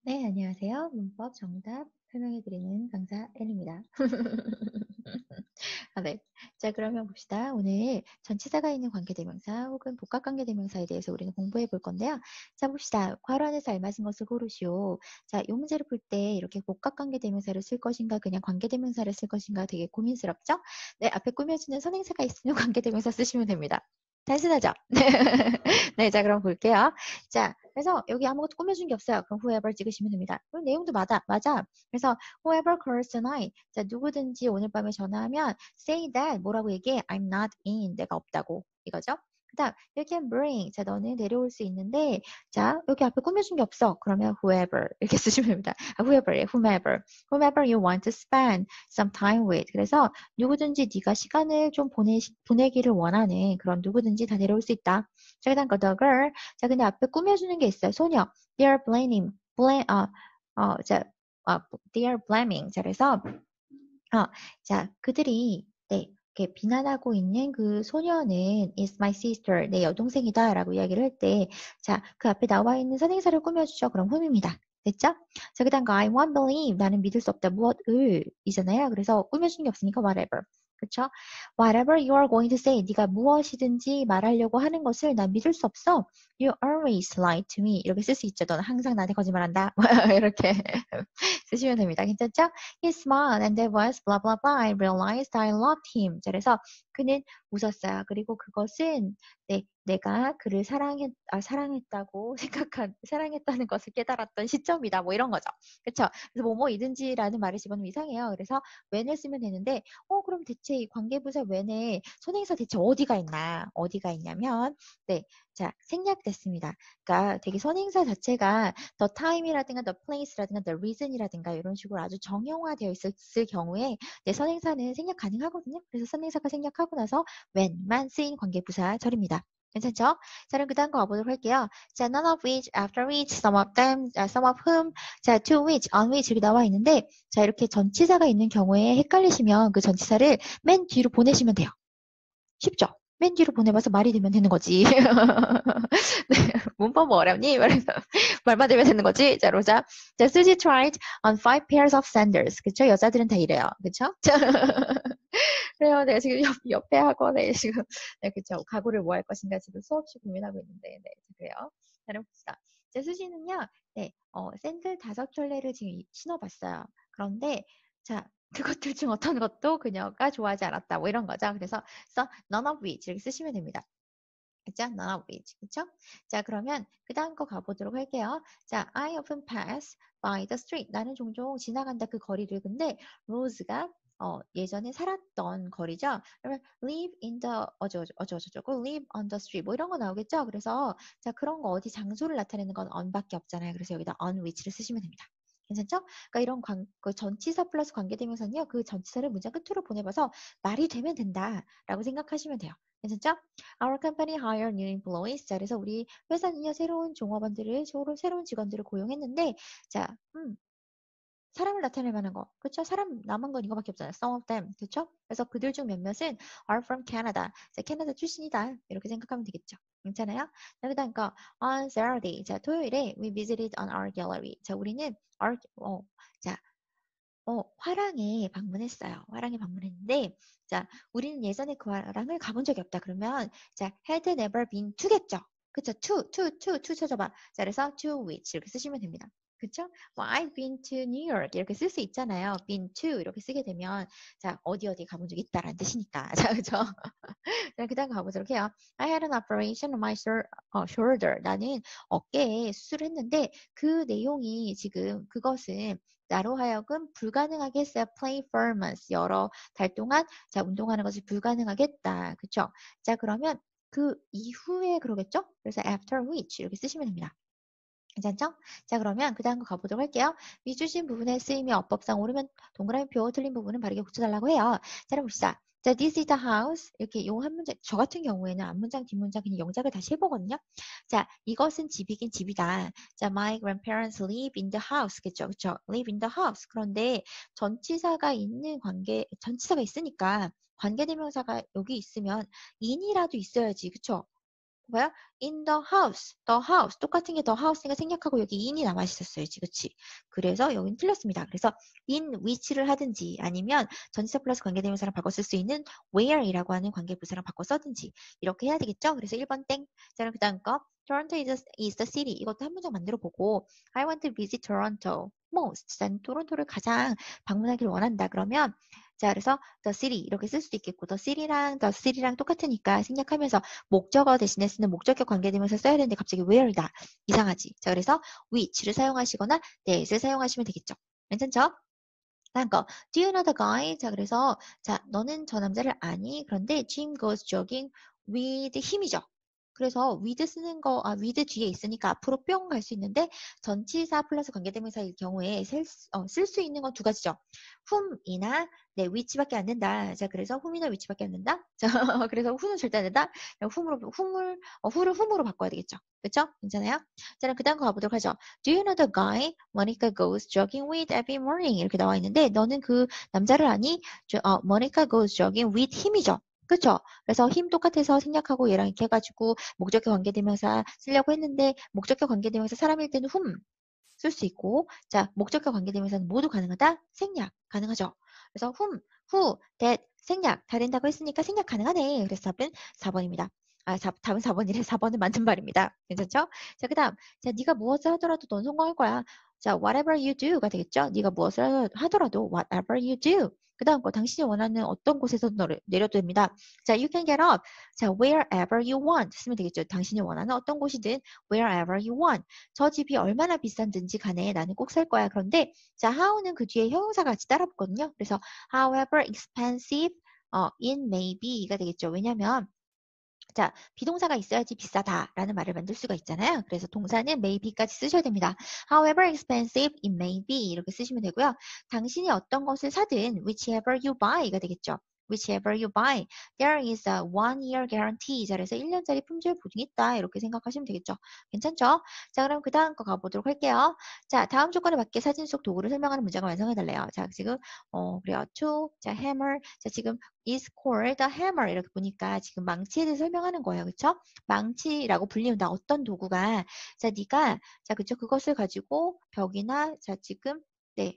네, 안녕하세요. 문법 정답 설명해드리는 강사 N입니다. 네. 자, 그러면 봅시다. 오늘 전치사가 있는 관계대명사 혹은 복합관계대명사에 대해서 우리는 공부해 볼 건데요. 자, 봅시다. 괄호 안에서 알맞은 것을 고르시오. 자, 이 문제를 풀 때 이렇게 복합관계대명사를 쓸 것인가 그냥 관계대명사를 쓸 것인가 되게 고민스럽죠? 네, 앞에 꾸며주는 선행사가 있으면 관계대명사 쓰시면 됩니다. 단순하죠? 네, 자, 그럼 볼게요. 자, 그래서 여기 아무것도 꾸며준 게 없어요. 그럼 whoever 찍으시면 됩니다. 그럼 내용도 맞아. 그래서 whoever calls tonight. 자, 누구든지 오늘 밤에 전화하면 say that 뭐라고 얘기해? I'm not in. 내가 없다고. 이거죠? 그 다음, you can bring. 자, 너는 데려올 수 있는데, 자, 여기 앞에 꾸며준 게 없어. 그러면 whoever. 이렇게 쓰시면 됩니다. whoever. whomever you want to spend some time with. 그래서 누구든지 네가 시간을 좀 보내기를 원하는 그런 누구든지 다 데려올 수 있다. 자, 그 다음 거, the girl. 자, 근데 앞에 꾸며주는 게 있어요. 소녀. They are 자, they are blaming. 자, 그래서, 자, 그들이, 네, 이렇게 비난하고 있는 그 소녀는 is my sister, 내 여동생이다 라고 이야기를 할 때, 자, 그 앞에 나와 있는 선행사를 꾸며주죠. 그럼 whom입니다. 됐죠? 자, 그 다음 거, I won't believe. 나는 믿을 수 없다. 무엇을? 이잖아요. 그래서 꾸며주는 게 없으니까 whatever. 그쵸? Whatever you are going to say. 네가 무엇이든지 말하려고 하는 것을 난 믿을 수 없어. You always lie to me. 이렇게 쓸 수 있죠. 너는 항상 나한테 거짓말한다. 이렇게 쓰시면 됩니다. 괜찮죠? He smiled and there was blah blah blah. I realized I loved him. 자, 그래서 그는 웃었어요. 그리고 그것은 내가 그를 사랑했다고 사랑했다는 것을 깨달았던 시점이다. 뭐 이런 거죠. 그쵸? 그래서 뭐뭐이든지라는 말을 집어넣으면 이상해요. 그래서 when을 쓰면 되는데, 그럼 대체 이 관계부사 when에 선행사 대체 어디가 있나? 어디가 있냐면, 네. 자, 생략됐습니다. 그러니까 되게 선행사 자체가 the time이라든가 the place라든가 the reason이라든가 이런 식으로 아주 정형화되어 있을 경우에 내 선행사는 생략 가능하거든요. 그래서 선행사가 생략하고 나서 when만 쓰인 관계부사절입니다. 괜찮죠? 자, 그럼 그 다음 거 가보도록 할게요. 자, none of which, after which, some of them, some of whom, 자, to which, on which 이렇게 나와 있는데, 자, 이렇게 전치사가 있는 경우에 헷갈리시면 그 전치사를 맨 뒤로 보내시면 돼요. 쉽죠? 맨 뒤로 보내봐서 말이 되면 되는 거지. 네, 문법 뭐 어렵니? 말해서 말만 되면 되는 거지. 자, 로자. 자, Susie tried on 5 pairs of sandals. 그쵸? 여자들은 다 이래요. 그쵸? 자, 그래요. 내가 지금 옆에 학원에 지금, 네, 그쵸. 각오를 뭐 할 것인가 지금 수없이 고민하고 있는데, 네, 그래요. 자, 그럼 봅시다. 자, 수지는요, 네, 샌들 5켤레를 지금 신어봤어요. 그런데, 자, 그것들 중 어떤 것도 그녀가 좋아하지 않았다. 뭐 이런 거죠. 그래서 none of which 이렇게 쓰시면 됩니다. 그죠? none of which. 그쵸? 자, 그러면 그 다음 거 가보도록 할게요. 자, I often pass by the street. 나는 종종 지나간다 그 거리를. 근데 로즈가 예전에 살았던 거리죠. 그러면 live in the 어쩌고저쩌고 live on the street 뭐 이런 거 나오겠죠. 그래서 자, 그런 거 어디 장소를 나타내는 건 on밖에 없잖아요. 그래서 여기다 on which를 쓰시면 됩니다. 괜찮죠? 그러니까 이런 그 전치사 플러스 관계대명사는요. 그 전치사를 문장 끝으로 보내봐서 말이 되면 된다라고 생각하시면 돼요. 괜찮죠? Our company hired new employees. 자, 그래서 우리 회사는요, 새로운 종업원들을, 새로운 직원들을 고용했는데, 자, 사람을 나타낼 만한 거. 그쵸? 사람 남은 건 이거밖에 없잖아요. Some of them. 그쵸? 그래서 그들 중 몇몇은 are from Canada. 자, 캐나다 출신이다. 이렇게 생각하면 되겠죠. 괜찮아요? 자, 그 다음 거, on Saturday. 자, 토요일에 we visited an art gallery. 자, 우리는 자, 화랑에 방문했어요. 화랑에 방문했는데, 자, 우리는 예전에 그 화랑을 가본 적이 없다. 그러면, 자, had never been to겠죠? 그쵸? to 쳐줘봐. 자, 그래서 to which 이렇게 쓰시면 됩니다. 그쵸? 뭐, I've been to New York 이렇게 쓸 수 있잖아요. been to 이렇게 쓰게 되면, 자, 어디 가본 적이 있다라는 뜻이니까. 자, 그죠? 자, 그 다음 가보도록 해요. I had an operation on my shoulder. 나는 어깨에 수술을 했는데, 그 내용이 지금 그것은 나로 하여금 불가능하게 했어요. play for months. 여러 달 동안 자 운동하는 것을 불가능하게 했다. 그쵸? 자 그러면 그 이후에 그러겠죠? 그래서 after which 이렇게 쓰시면 됩니다. 괜찮죠? 자 그러면 그 다음 거 가보도록 할게요. 위주신 부분의 쓰임이 어법상 옳으면 동그라미표, 틀린 부분은 바르게 고쳐달라고 해요. 자 그럼 봅시다. 자, this is the house. 이렇게 요 한 문장, 저 같은 경우에는 앞문장, 뒷문장 그냥 영작을 다시 해보거든요. 자, 이것은 집이긴 집이다. 자, my grandparents live in the house. 그쵸, 그쵸. live in the house. 그런데 전치사가 전치사가 있으니까 관계대명사가 여기 있으면 in이라도 있어야지. 그쵸? 뭐야? in the house. 똑같은 게 the house니까 생략하고 여기 in이 남아 있었어요. 그치? 그래서 여기는 틀렸습니다. 그래서 in which를 하든지 아니면 전치사 플러스 관계대명사랑 바꿔 쓸 수 있는 where이라고 하는 관계부사랑 바꿔 써든지 이렇게 해야 되겠죠? 그래서 1번 땡. 자, 그럼 그 다음 거. Toronto is the city. 이것도 한 문장 만들어 보고 I want to visit Toronto most. 난 토론토를 가장 방문하기를 원한다. 그러면 자, 그래서 the city 이렇게 쓸 수도 있겠고 the city랑 똑같으니까 생략하면서 목적어 대신에 쓰는 목적격 관계대명사 써야 되는데 갑자기 where이다. 이상하지. 자, 그래서 which를 사용하시거나 that을 사용하시면 되겠죠. 괜찮죠? 다음 거. Do you know the guy? 자, 그래서 자, 너는 저 남자를 아니? 그런데 Jim goes jogging with him이죠. 그래서 with 쓰는 거, with 뒤에 있으니까 앞으로 뿅 갈 수 있는데 전치사 플러스 관계대명사일 경우에 쓸 수 있는 건 두 가지죠. whom이나 네, which밖에 안 된다. 자, 그래서 whom이나 which밖에 안 된다. 자, 그래서 who는 절대 안 된다. who를 whom으로 바꿔야 되겠죠. 그렇죠? 괜찮아요? 자, 그 다음 거 가보도록 하죠. Do you know the guy Monica goes jogging with every morning? 이렇게 나와 있는데 너는 그 남자를 아니? Monica goes jogging with him이죠. 그쵸? 그래서 힘 똑같아서 생략하고 얘랑 이렇게 해가지고 목적격 관계대명사 쓰려고 했는데 목적격 관계대명사 사람일 때는 whom 쓸 수 있고 자 목적격 관계대명사는 모두 가능하다? 생략 가능하죠. 그래서 whom, who, that 생략 다 된다고 했으니까 생략 가능하네. 그래서 답은 4번입니다. 답은 4번이래. 4번은 맞는 말입니다. 괜찮죠? 자, 그 다음. 자, 네가 무엇을 하더라도 넌 성공할 거야. 자, whatever you do가 되겠죠? 네가 무엇을 하더라도 whatever you do. 그 다음 거 당신이 원하는 어떤 곳에서 내려도 됩니다. 자, you can get up. 자, wherever you want 쓰면 되겠죠. 당신이 원하는 어떤 곳이든 wherever you want. 저 집이 얼마나 비싼든지 간에 나는 꼭 살 거야. 그런데 자, how는 그 뒤에 형용사가 같이 따라 붙거든요. 그래서 however expensive it may be가 되겠죠. 왜냐면 자, 비동사가 있어야지 비싸다라는 말을 만들 수가 있잖아요. 그래서 동사는 may be까지 쓰셔야 됩니다. However expensive it may be 이렇게 쓰시면 되고요. 당신이 어떤 것을 사든 whichever you buy가 되겠죠. Whichever you buy, there is a 1-year guarantee. 자, 그래서 1년짜리 품질 보증이 있다. 이렇게 생각하시면 되겠죠. 괜찮죠? 자, 그럼 그 다음 거 가보도록 할게요. 자, 다음 조건에 맞게 사진 속 도구를 설명하는 문장을 완성해달래요. 자, 지금, 그래요. to, 자, hammer. 자, 지금 is called a hammer. 이렇게 보니까 지금 망치에 대해 설명하는 거예요. 그쵸? 망치라고 불리는다. 어떤 도구가. 자, 네가, 자, 그쵸? 그것을 가지고 벽이나, 자, 지금, 네,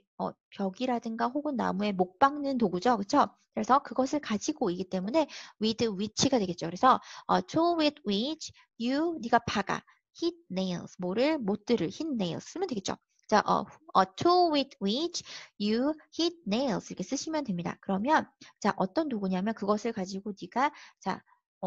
벽이라든가 혹은 나무에 못 박는 도구죠. 그쵸? 그래서 그것을 가지고이기 때문에 with which가 되겠죠. 그래서 tool with which you 네가 박아 hit nails 뭐를 못들을 hit nails 쓰면 되겠죠. 자, a tool with which you hit nails 이렇게 쓰시면 됩니다. 그러면 자, 어떤 도구냐면 그것을 가지고 네가 자,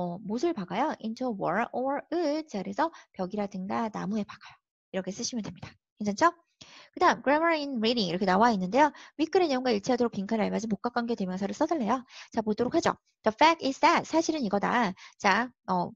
못을 박아요. into a wall or wood. 자, 그래서 벽이라든가 나무에 박아요. 이렇게 쓰시면 됩니다. 괜찮죠? 그 다음 grammar in reading 이렇게 나와 있는데요. 윗글의 내용과 일치하도록 빈칸을 알맞은 복합관계 대명사를 써달래요. 자, 보도록 하죠. The fact is that 사실은 이거다. 자,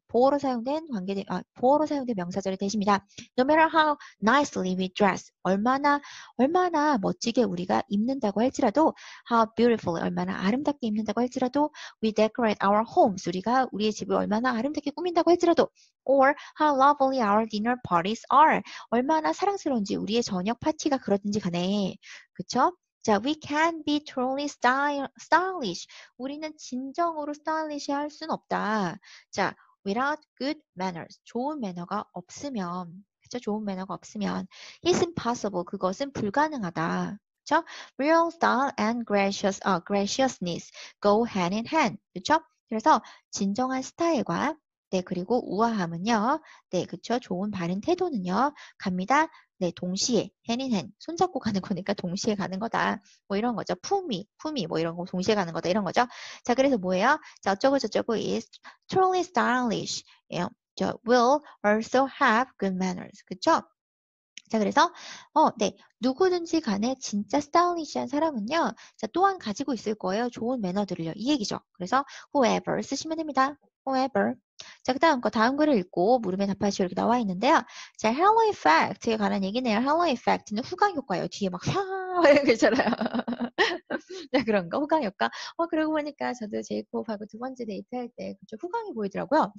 보어로 사용된 명사절의 대시입니다. No matter how nicely we dress 얼마나 멋지게 우리가 입는다고 할지라도 how beautiful 얼마나 아름답게 입는다고 할지라도 we decorate our homes 우리가 우리의 집을 얼마나 아름답게 꾸민다고 할지라도 or how lovely our dinner parties are 얼마나 사랑스러운지 우리의 저녁 파티가 그러든지 간에 그쵸? 자, we can be truly stylish. 우리는 진정으로 스타일리시할 순 없다. 자, without good manners. 좋은 매너가 없으면 그쵸? 좋은 매너가 없으면 it's impossible. 그것은 불가능하다. 그쵸? Real style and graciousness go hand in hand. 그쵸? 그래서 진정한 스타일과 네, 그리고 우아함은요. 네, 그쵸? 좋은 바른 태도는요. 갑니다. 네, 동시에 hand in hand. 손잡고 가는 거니까 동시에 가는 거다. 뭐 이런 거죠. 품위 뭐 이런 거 동시에 가는 거다. 이런 거죠. 자, 그래서 뭐예요? 자, 어쩌고 저쩌고 is truly stylish. 예, 저 will also have good manners. 그쵸? 자, 그래서, 네. 누구든지 간에 진짜 스타일리시한 사람은요, 자, 또한 가지고 있을 거예요. 좋은 매너들을요. 이 얘기죠. 그래서, whoever 쓰시면 됩니다. whoever. 자, 그 다음 거, 다음 글을 읽고 물음에 답하시오 이렇게 나와 있는데요. 자, halo effect에 관한 얘기네요. halo effect는 후광 효과예요. 뒤에 막, 이런 거 있잖아요. 네, 그런 거, 후광 효과. 그러고 보니까 저도 제이콥하고 두 번째 데이트할 때, 그쪽 후광이 보이더라고요.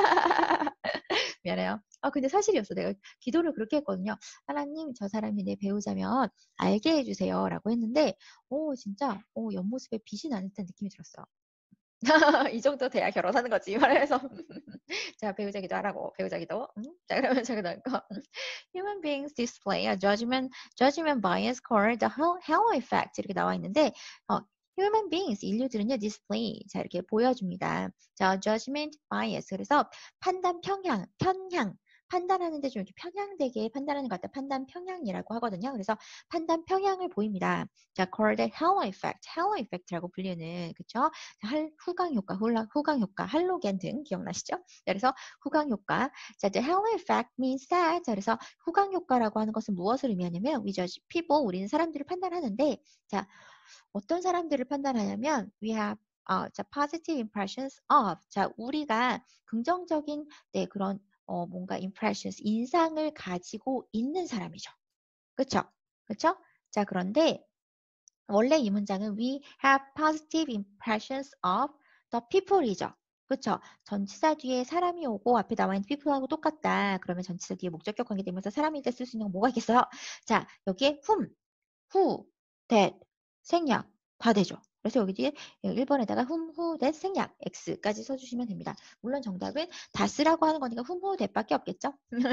미안해요. 근데 사실이었어. 내가 기도를 그렇게 했거든요. 하나님, 저 사람이 내 배우자면 알게 해주세요. 라고 했는데, 진짜, 옆모습에 빛이 나는 듯한 느낌이 들었어. 이 정도 돼야 결혼하는 거지. 말해서 자, 배우자기도 하라고. 배우자기도. 자, 그러면 저기 넣을 거. Human beings display a judgment bias called the halo effect 이렇게 나와 있는데 human beings 인류들은요 display 자 이렇게 보여줍니다. 자, judgment bias 그래서 판단 편향 판단하는데 좀 이렇게 편향되게 판단하는 것 같다. 판단 편향이라고 하거든요. 그래서 판단 편향을 보입니다. 자, called the halo effect라고 불리는 그쵸? 후광 효과, 할로겐 등 기억나시죠? 그래서 후광 효과. 자, the halo effect means that. 자, 그래서 후광 효과라고 하는 것은 무엇을 의미하냐면, we judge people, 우리는 사람들을 판단하는데, 자, 어떤 사람들을 판단하냐면, we have 자, positive impressions of. 자, 우리가 긍정적인 네, 그런 뭔가 impressions, 인상을 가지고 있는 사람이죠. 그쵸? 그쵸? 자, 그런데 원래 이 문장은 we have positive impressions of the people이죠. 그쵸? 전치사 뒤에 사람이 오고 앞에 나와 있는 people하고 똑같다. 그러면 전치사 뒤에 목적격 관계 되면서 사람일 때 쓸 수 있는 건 뭐가 있겠어요? 자, 여기에 whom, who, that, 생략 다 되죠. 그래서 여기 뒤에 1번에다가 whom, who, that, 생략 x까지 써주시면 됩니다. 물론 정답은 다 쓰라고 하는 거니까 whom, who, that밖에 없겠죠.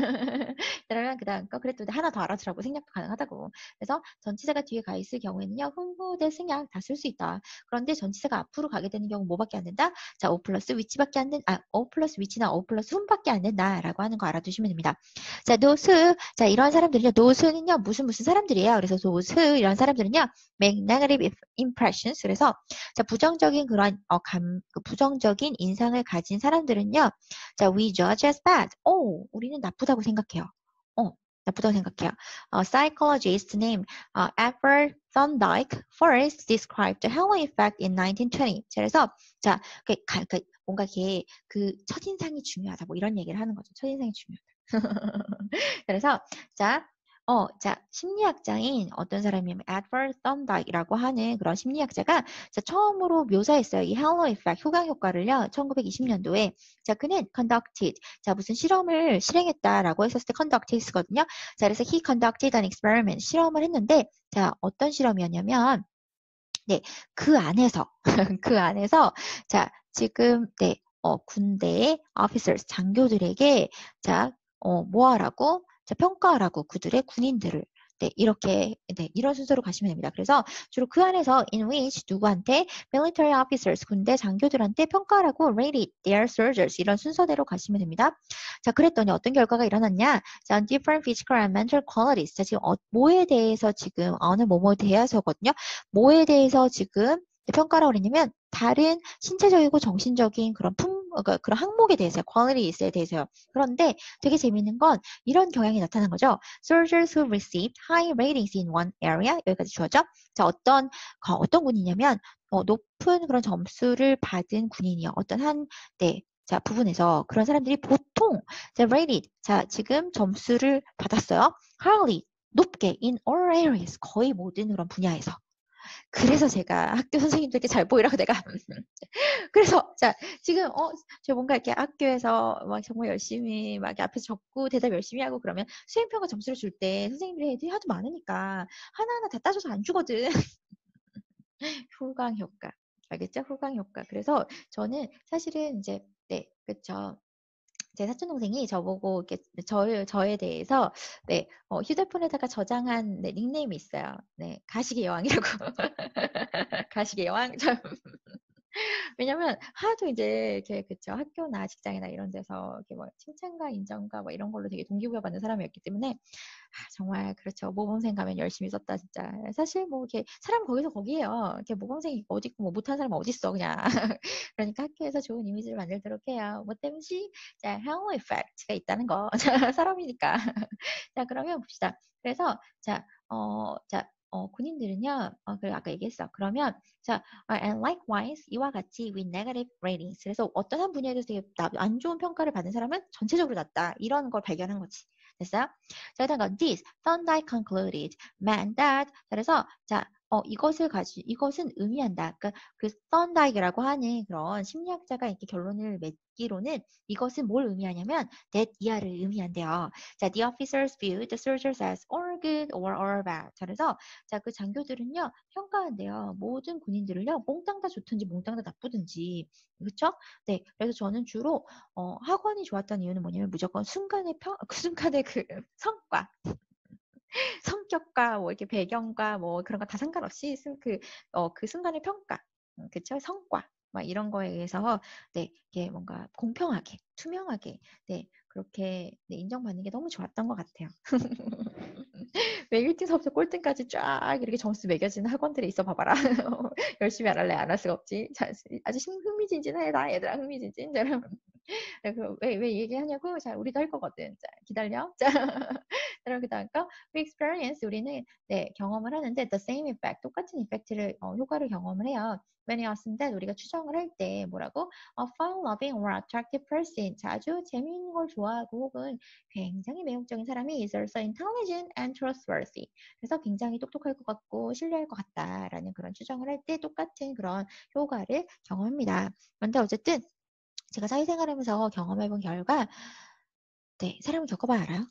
그러면 그 다음 거 그래도 하나 더 알아두라고 생략도 가능하다고. 그래서 전치사가 뒤에 가 있을 경우에는요. whom, who, that, 생략 다 쓸 수 있다. 그런데 전치사가 앞으로 가게 되는 경우 뭐밖에 안 된다? 자, O 플러스 위치밖에 안 된다. O 플러스 위치나 O 플러스 whom밖에 안 된다라고 하는 거 알아두시면 됩니다. 자, those, 자, 이런 사람들은요, those는요, 무슨 사람들이에요. 그래서 those, 이런 사람들은요, make negative impressions. 그래서, 자, 부정적인 그런, 부정적인 인상을 가진 사람들은요, 자, we judge as bad. 우리는 나쁘다고 생각해요. 나쁘다고 생각해요. Psychologist named Edward Thorndike first described the halo effect in 1920. 그래서, 자, 뭔가 이게 그 첫인상이 중요하다. 뭐 이런 얘기를 하는 거죠. 첫인상이 중요하다. 그래서 자, 심리학자인 어떤 사람이냐면 에드워드 썬다이크라고 하는 그런 심리학자가 자, 처음으로 묘사했어요. 이 헬로 이펙트 후광 효과를요. 1920년도에 자, 그는 conducted 자, 무슨 실험을 실행했다라고 했었을 때 conducted거든요. 자, 그래서 he conducted an experiment 실험을 했는데 자, 어떤 실험이었냐면 네, 그 안에서 그 안에서 자, 지금 네, 군대의 officers 장교들에게 자, 뭐 하라고? 자, 평가하라고 그들의 군인들을 네, 이렇게 네, 이런 순서로 가시면 됩니다. 그래서 주로 그 안에서 in which 누구한테 military officers 군대 장교들한테 평가하라고 rated their soldiers 이런 순서대로 가시면 됩니다. 자, 그랬더니 어떤 결과가 일어났냐? 자, different physical and mental qualities. 자, 지금 뭐에 대해서 지금 어느 뭐뭐에 대해서거든요. 뭐에 대해서 지금 평가라고 그랬냐면 다른 신체적이고 정신적인 그런 그런 항목에 대해서 qualities에 대해서요. 그런데 되게 재밌는 건 이런 경향이 나타난 거죠. Soldiers who received high ratings in one area 여기까지 주어져. 자, 어떤 군이냐면 높은 그런 점수를 받은 군인이요. 어떤 네, 자, 부분에서 그런 사람들이 보통 자, rated 자, 지금 점수를 받았어요. highly 높게 in all areas 거의 모든 그런 분야에서. 그래서 제가 학교 선생님들께 잘 보이라고 내가 그래서 자 지금 저 뭔가 이렇게 학교에서 막 정말 열심히 막 앞에서 적고 대답 열심히 하고 그러면 수행평가 점수를 줄 때 선생님들이 애들이 하도 많으니까 하나하나 다 따져서 안 주거든. 후광 효과 알겠죠? 후광 효과. 그래서 저는 사실은 이제 네 그렇죠. 제 사촌 동생이 저보고 이렇게 저에 대해서 네 휴대폰에다가 저장한 네, 닉네임이 있어요. 네 가식의 여왕이라고. 가식의 여왕. 왜냐면 하도 이제 이렇게 그쵸 학교나 직장이나 이런 데서 이렇게 뭐 칭찬과 인정과 뭐 이런 걸로 되게 동기부여 받는 사람이었기 때문에 정말 그렇죠 모범생 가면 열심히 썼다 진짜 사실 뭐 이렇게 사람 거기서 거기에요 이렇게 모범생이 어디 있고 뭐 못하는 사람 어디 있어 그냥 그러니까 학교에서 좋은 이미지를 만들도록 해요 뭐 때문에 자 halo effect가 있다는 거 사람이니까 자 그러면 봅시다 그래서 군인들은요 그리고 아까 얘기했어 그러면 자 and likewise 이와 같이 with negative ratings 그래서 어떤 한 분야에 대해서 되게 안 좋은 평가를 받은 사람은 전체적으로 낮다 이런 걸 발견한 거지 됐어요? 자 일단 this Thorndike concluded meant that 그래서 자 이것은 의미한다. 그러니까 그 썬다이크라고 하는 그런 심리학자가 이렇게 결론을 맺기로는 이것은 뭘 의미하냐면 that 이하를 의미한대요. 자, the officers viewed the soldiers as all good or all bad. 자, 그래서 자, 그 장교들은요 평가한대요. 모든 군인들을요 몽땅 다 좋든지 몽땅 다 나쁘든지. 그렇죠? 네. 그래서 저는 주로 학원이 좋았던 이유는 뭐냐면 무조건 순간의 그 순간의 그 성과. 성격과 뭐 이렇게 배경과 뭐 그런 거 다 상관없이 그 순간의 평가, 그쵸? 성과, 막 이런 거에 의해서 네, 이게 뭔가 공평하게, 투명하게, 네, 그렇게 네, 인정받는 게 너무 좋았던 것 같아요. 왜 1등서부터 꼴등까지 쫙 이렇게 점수 매겨지는 학원들이 있어 봐봐라. 열심히 안 할래 안 할 수가 없지. 자, 아주 흥미진진하다 얘들아 흥미진진. 왜 얘기하냐고? 자, 우리도 할 거거든. 자, 기다려. 자, 그럼 그 다음 거 we experience 우리는 네, 경험을 하는데 the same effect 똑같은 이펙트를 효과를 경험을 해요. when we assume that 우리가 추정을 할 때 뭐라고? a fun-loving or attractive person 자, 아주 재미있는 걸 좋아하고 혹은 굉장히 매혹적인 사람이 is also intelligent and trustworthy. 그래서 굉장히 똑똑할 것 같고 신뢰할 것 같다라는 그런 추정을 할 때 똑같은 그런 효과를 경험합니다. 그런데 어쨌든 제가 사회생활하면서 경험해본 결과 네, 사람을 겪어봐야 알아요.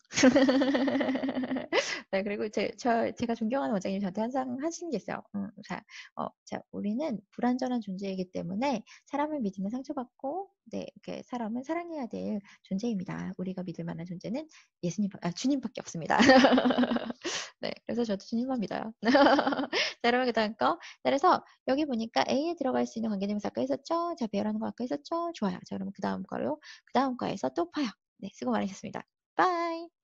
네, 그리고 제가 존경하는 원장님이 저한테 항상 하시는 게 있어요. 자, 우리는 불완전한 존재이기 때문에 사람을 믿으면 상처받고, 네, 이렇게 사람은 사랑해야 될 존재입니다. 우리가 믿을 만한 존재는 주님밖에 없습니다. 네, 그래서 저도 주님만 믿어요. 자, 여러분, 그 다음 거. 그래서 여기 보니까 A에 들어갈 수 있는 관계대명사 아까 했었죠? 자, 배열하는 거 아까 했었죠? 좋아요. 자, 그러면 그 다음 거에서 또 봐요. 네, 수고 많으셨습니다. 바이.